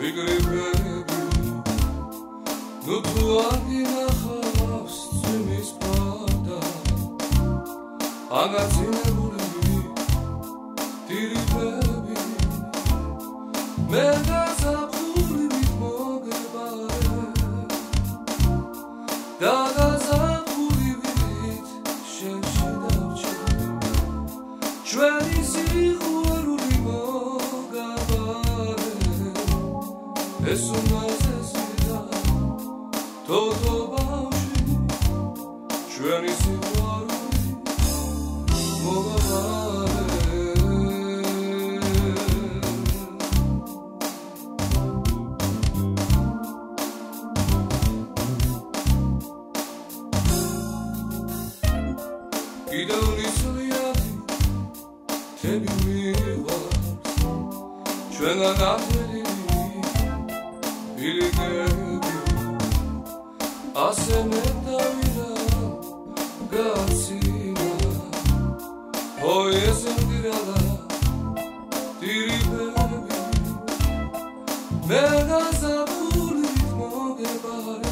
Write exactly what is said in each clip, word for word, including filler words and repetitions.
მიგრიფები ნუ თუ არ გინახავს ძიმის პარდა აგაცინებული დირიფები მე გაზაფხულივით მოგებარე და გაზაფხულივით შენში დავჭერ ჩვენი სიყვარული მოგაბარე ეს უმასესია თოთო ბავშვი ჩვენი სიყვარული მოგაბარე კიდევ ნისლიანი თები მიყვარს ჩვენგან ათელი ირიგები ასე მეტავირა გაცინა ой ესენდირალა დირიფები მე გაზაფხულივით მოგებარე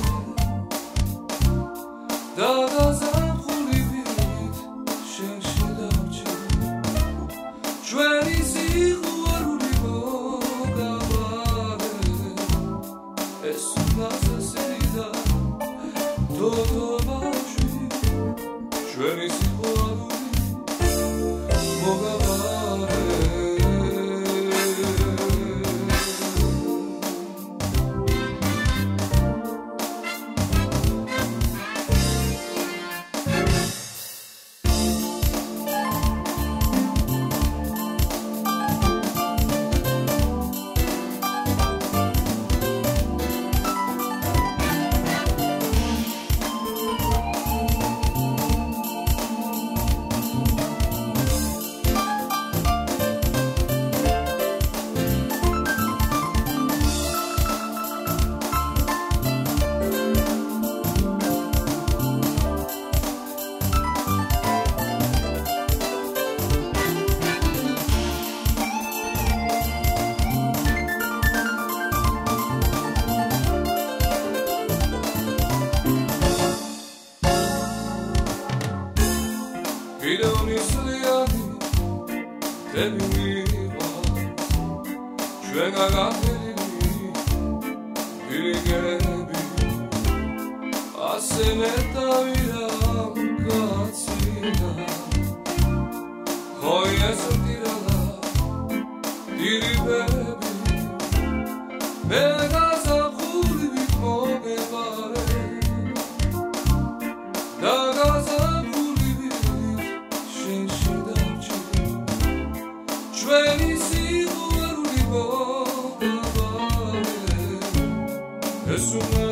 და გაზაფხულივით შენში დავჭერ ჩვენი სიყვარული მოგაბარე ეს უმასესია თოთო ბავშვი ჩვენი სიყვარული მოგაბარე კიდევ ნისლიანი თები მიყვარს ჩვენგან ათელი ირიგები ასე მეტავირა გაცინა ой ესენდირალა დირიფები მე გაზაფხულივით მოგებარე და ჩვენი სიყვარული მოგაბარე ეს